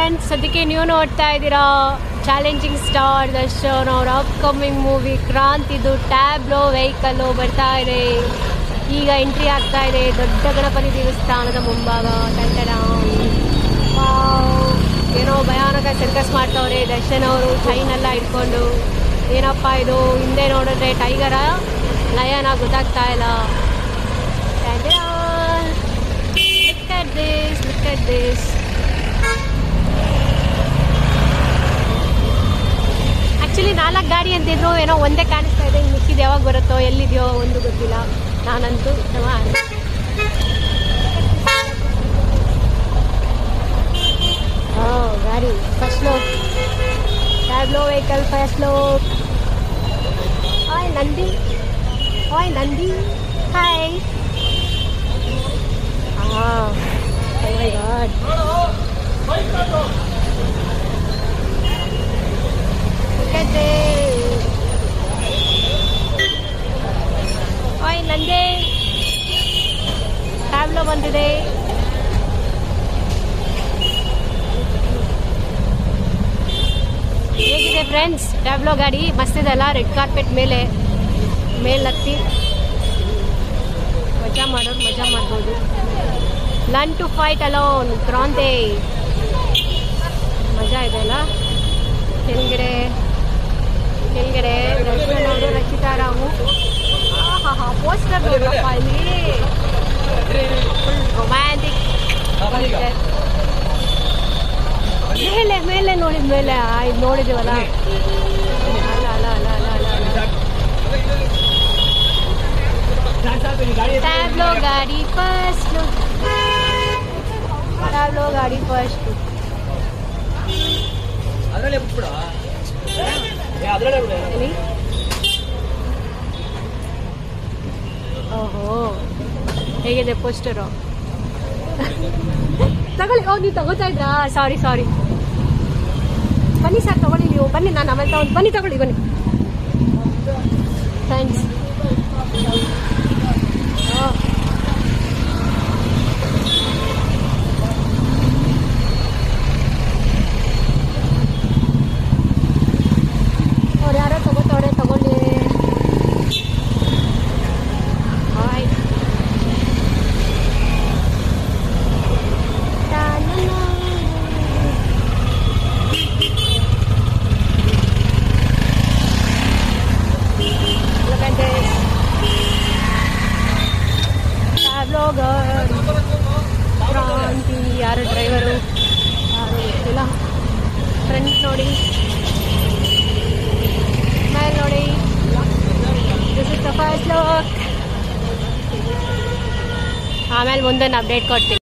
Friends, ಸದ್ಯಕ್ಕೆ ನೀವು ನೋಡ್ತಾ ಇದ್ದೀರಾ ಚಾಲೆಂಜಿಂಗ್ ಸ್ಟಾರ್ ದರ್ಶನ್ ಅವರ ಅಪ್ಕಮಿಂಗ್ ಮೂವಿ ಕ್ರಾಂತಿದು ಟ್ಯಾಬ್ಲೋ ವೆಹಿಕಲ್ಲು ಬರ್ತಾ ಇದೆ. ಈಗ ಎಂಟ್ರಿ ಆಗ್ತಾ ಇದೆ ದೊಡ್ಡ ಗಣಪತಿ ದೇವಸ್ಥಾನದ ಮುಂಭಾಗ. ಏನೋ ಭಯಾನಕ ಸರ್ಕಸ್ ಮಾಡ್ತವ್ರೆ ದರ್ಶನ್ ಅವರು, ಚೈನ್ ಎಲ್ಲ ಇಟ್ಕೊಂಡು. ಏನಪ್ಪ ಇದು, ಹಿಂದೆ ನೋಡಿದ್ರೆ ಟೈಗರ ಲಯನ ಗೊತ್ತಾಗ್ತಾ ಇಲ್ಲ. Look at this. ಆಕ್ಚುಲಿ 4 ಗಾಡಿ ಅಂತಿದ್ರು, ಏನೋ ಒಂದೇ ಕಾಣಿಸ್ತಾ ಇದೆ. ಇನ್ನು ಮಿಕ್ಕಿದ್ದು ಯಾವಾಗ ಬರುತ್ತೋ ಎಲ್ಲಿದೆಯೋ ಒಂದು ಗೊತ್ತಿಲ್ಲ. ನಾನಂತೂ ಗಾಡಿ first look, tableau vehicle first look. Hi Nandi, hi Nandi, hi. Oh my God. Look at this. Oi Nande. Tablo ಬಂದಿದೆ. ಹೇಗಿದೆ ಫ್ರೆಂಡ್ಸ್ ಟ್ಯಾಬ್ಲೋ ಗಾಡಿ? ಮಸ್ತ್ ಇದೆ ಅಲ್ಲ? ರೆಡ್ ಕಾರ್ಪೆಟ್ ಮೇಲೆ ಹತ್ತಿ ಮಜಾ ಮಾಡೋರು ಮಜಾ ಮಾಡ್ಬೋದು. ಲರ್ನ್ ಟು ಫೈಟ್ ಅಲೋನ್ ಕ್ರಾಂತಿ, ಮಜಾ ಇದೆ ಅಲ್ಲ? ಕೆಳಗಡೆ ದರ್ಶನ್ ಅವರು, ರಚಿತಾ ರಾಮು. ಪೋಸ್ಟರ್ ನೋಡಪ್ಪ ಇಲ್ಲಿ, ಫುಲ್ ರೊಮ್ಯಾಂಟಿಕ್. ಮೇಲೆ ನೋಡಿದ ಮೇಲೆ ಇದು ನೋಡಿದೀವಲ್ಲ. ಟ್ಯಾಬ್ಲೋ ಗಾಡಿ ಫಸ್ಟ್ ಲುಕ್, ಟ್ಯಾಬ್ಲೋ ಗಾಡಿ ಫಸ್ಟ್ ಲುಕ್. ಓಹೋ, ಹೇಗಿದೆ ಪೋಸ್ಟರು? ತಗೊಳ್ಳಿ. ನೀವು ತಗೋತಾ ಇದ್ರಾ? ಸಾರಿ. ಬನ್ನಿ ಸರ್, ತಗೊಳ್ಳಿ ನೀವು. ಬನ್ನಿ, ನಾನು ಆಮೇಲೆ ಬನ್ನಿ, ತಗೊಳ್ಳಿ ಬನ್ನಿ ಫ್ರೆಂಡ್ಸ್. ಅವ್ರು ಯಾರೋ ತಗೋತವ್ರೆ, ತಗೊಳ್ಳಿ. ಕ್ರಾಂತಿ ಯಾರು ಡ್ರೈವರು ಯಾರು ಗೊತ್ತಿಲ್ಲ. ಫ್ರಂಟ್ ನೋಡಿ, ಮೇಲೆ ನೋಡಿ. This is the first look. ಆಮೇಲೆ ಮುಂದೊಂದು ಅಪ್ಡೇಟ್ ಕೊಡ್ತೀನಿ.